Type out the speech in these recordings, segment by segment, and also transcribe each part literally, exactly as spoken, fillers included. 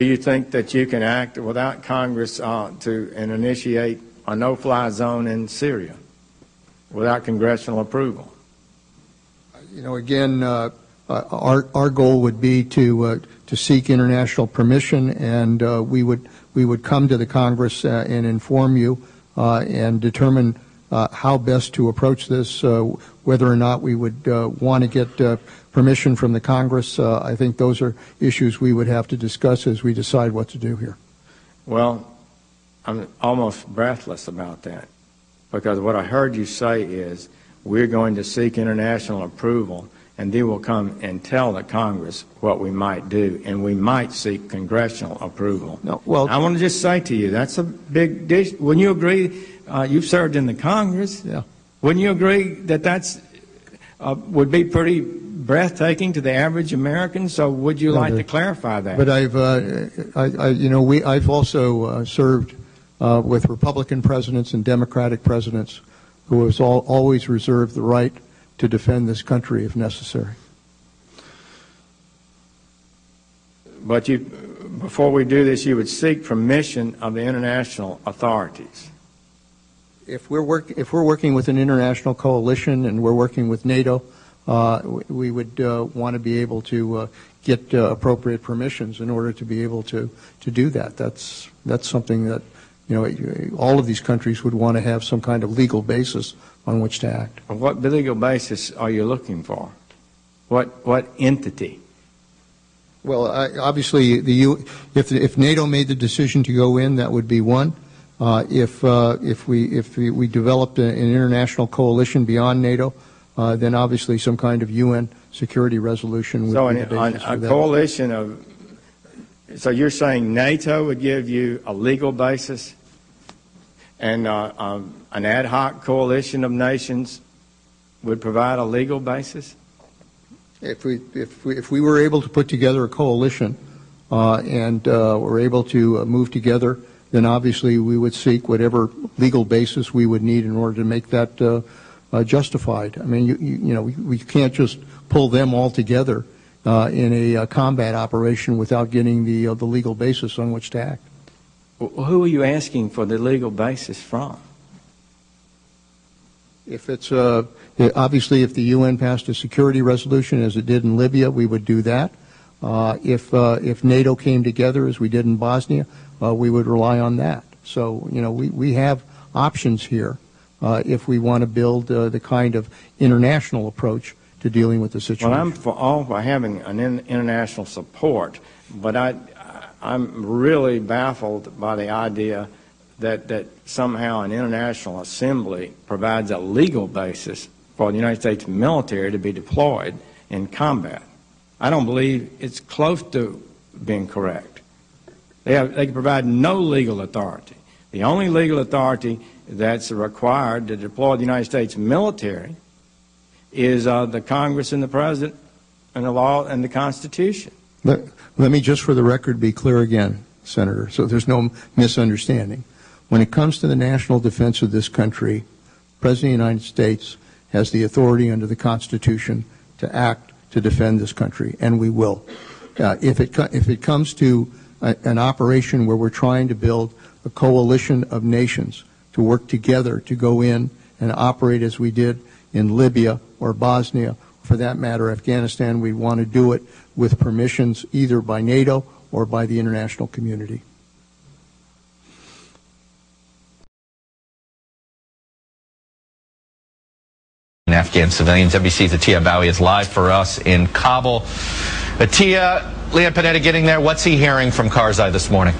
Do you think that you can act without Congress uh, to and initiate a no-fly zone in Syria without congressional approval? You know, again, uh, uh, our our goal would be to uh, to seek international permission, and uh, we would we would come to the Congress uh, and inform you uh, and determine uh, how best to approach this, uh, whether or not we would uh, want to get uh, permission from the Congress. Uh, I think those are issues we would have to discuss as we decide what to do here. Well, I'm almost breathless about that, because what I heard you say is we're going to seek international approval, and then we'll come and tell the Congress what we might do, and we might seek congressional approval. No, well, I want to just say to you, that's a big dish. Wouldn't you agree? Uh, you've served in the Congress. Yeah. Wouldn't you agree that that's uh, would be pretty breathtaking to the average American? So would you no, like to clarify that? But I've, uh, I, I, you know, we I've also uh, served uh, with Republican presidents and Democratic presidents who has all, always reserved the right to defend this country if necessary. But you, before we do this, you would seek permission of the international authorities. If we're work, if we're working with an international coalition and we're working with NATO, uh, we would uh, want to be able to uh, get uh, appropriate permissions in order to be able to to do that. That's that's something that, you know, all of these countries would want to have some kind of legal basis on which to act. What legal basis are you looking for? What what entity? Well, I, obviously, the U, if if NATO made the decision to go in, that would be one. Uh, if uh, if we if we, we developed a, an international coalition beyond NATO, uh, then obviously some kind of U N security resolution would so be an, the basis a for that. coalition of. So you're saying NATO would give you a legal basis, and uh, um, an ad hoc coalition of nations would provide a legal basis? If we if we, if we were able to put together a coalition uh, and uh, were able to uh, move together, then obviously we would seek whatever legal basis we would need in order to make that uh, uh, justified. I mean, you, you, you know, we, we can't just pull them all together uh, in a uh, combat operation without getting the uh, the legal basis on which to act. Well, who are you asking for the legal basis from? If it's uh, obviously if the U N passed a security resolution as it did in Libya, we would do that. Uh, if uh, if NATO came together as we did in Bosnia, uh, we would rely on that. So, you know, we, we have options here uh, if we want to build uh, the kind of international approach to dealing with the situation. Well, I'm for all for having an in, international support, but I, I'm really baffled by the idea that, that somehow an international assembly provides a legal basis for the United States military to be deployed in combat. I don't believe it's close to being correct. They, have, they can provide no legal authority. The only legal authority that's required to deploy the United States military is uh, the Congress and the President and the law and the Constitution. Let, let me just for the record be clear again, Senator, so there's no misunderstanding. When it comes to the national defense of this country, the President of the United States has the authority under the Constitution to act to defend this country, and we will. Uh, if it if it comes to a, an operation where we're trying to build a coalition of nations to work together to go in and operate as we did in Libya or Bosnia, for that matter, Afghanistan, we want to do it with permissions either by NATO or by the international community. Afghan civilians. N B C's Atiya Bowie is live for us in Kabul. Atiya, Leon Panetta getting there. What's he hearing from Karzai this morning?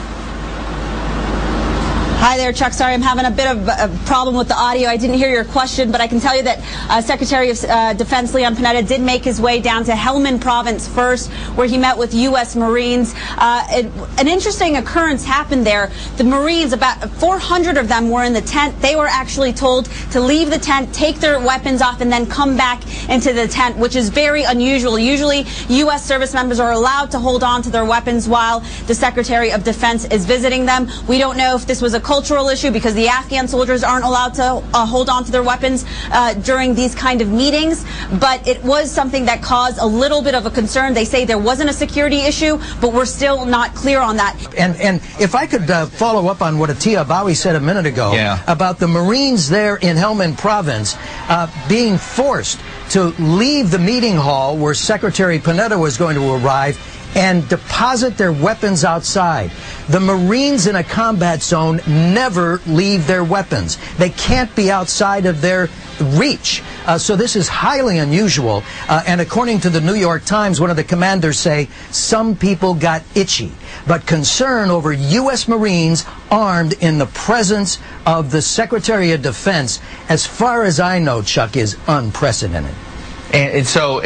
Hi there, Chuck. Sorry, I'm having a bit of a problem with the audio. I didn't hear your question, but I can tell you that uh, Secretary of uh, Defense Leon Panetta did make his way down to Helmand Province first, where he met with U S Marines. Uh, it, an interesting occurrence happened there. The Marines, about four hundred of them were in the tent. They were actually told to leave the tent, take their weapons off, and then come back into the tent, which is very unusual. Usually, U S service members are allowed to hold on to their weapons while the Secretary of Defense is visiting them. We don't know if this was a cultural issue because the Afghan soldiers aren't allowed to uh, hold on to their weapons uh, during these kind of meetings. But it was something that caused a little bit of a concern. They say there wasn't a security issue, but we're still not clear on that. And and if I could uh, follow up on what Atiya Abawi said a minute ago yeah. about the Marines there in Helmand Province uh, being forced to leave the meeting hall where Secretary Panetta was going to arrive and deposit their weapons outside. The Marines in a combat zone never leave their weapons. They can't be outside of their reach. Uh, so this is highly unusual. Uh, and according to the New York Times, one of the commanders say some people got itchy. But concern over U S Marines armed in the presence of the Secretary of Defense, as far as I know, Chuck, is unprecedented. And, and so,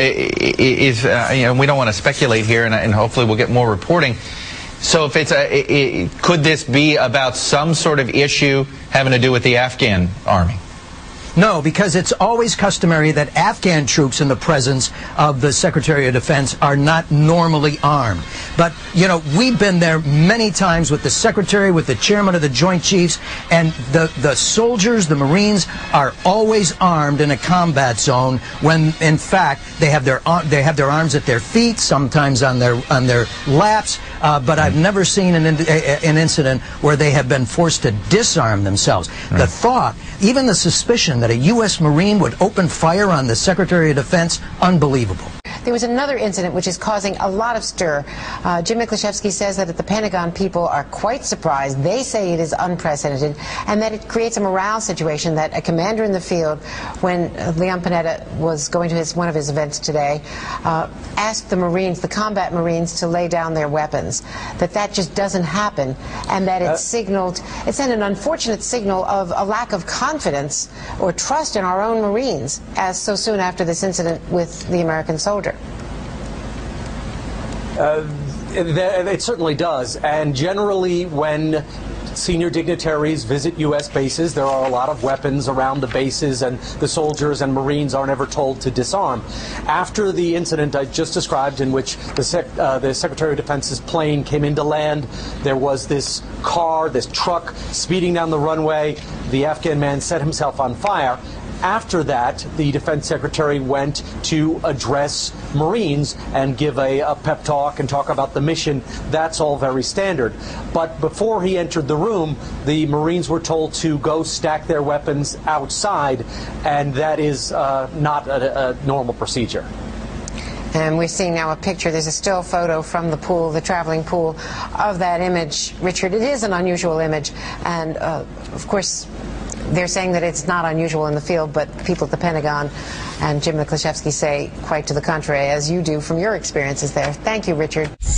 if uh, you know, we don't want to speculate here, and, and hopefully we'll get more reporting. So, if it's a, it, it, could this be about some sort of issue having to do with the Afghan army? No, because it's always customary that Afghan troops in the presence of the Secretary of Defense are not normally armed. But, you know, we've been there many times with the Secretary, with the Chairman of the Joint Chiefs, and the, the soldiers, the Marines, are always armed in a combat zone when, in fact, they have their, they have their arms at their feet, sometimes on their, on their laps, uh, but I've never seen an, an incident where they have been forced to disarm themselves. Right. The thought, even the suspicion that a U S Marine would open fire on the Secretary of Defense, unbelievable. There was another incident which is causing a lot of stir. Uh, Jim Miklashevsky says that at the Pentagon people are quite surprised. They say it is unprecedented and that it creates a morale situation that a commander in the field, when uh, Leon Panetta was going to his, one of his events today, uh, asked the Marines, the combat Marines, to lay down their weapons. That that just doesn't happen, and that it uh, signaled, it sent an unfortunate signal of a lack of confidence or trust in our own Marines, as so soon after this incident with the American soldier. Uh, it, it certainly does, and generally when senior dignitaries visit U S bases, there are a lot of weapons around the bases, and the soldiers and Marines aren't ever told to disarm. After the incident I just described, in which the, sec, uh, the Secretary of Defense's plane came into land, there was this car, this truck speeding down the runway. The Afghan man set himself on fire. After that, the Defense Secretary went to address Marines and give a, a pep talk and talk about the mission. That's all very standard. But before he entered the room, the Marines were told to go stack their weapons outside, and that is uh, not a, a normal procedure. And we're seeing now a picture. There's a still photo from the pool, the traveling pool, of that image. Richard, it is an unusual image, and uh, of course, they're saying that it's not unusual in the field, but people at the Pentagon and Jim Miklashevsky say quite to the contrary, as you do from your experiences there. Thank you, Richard.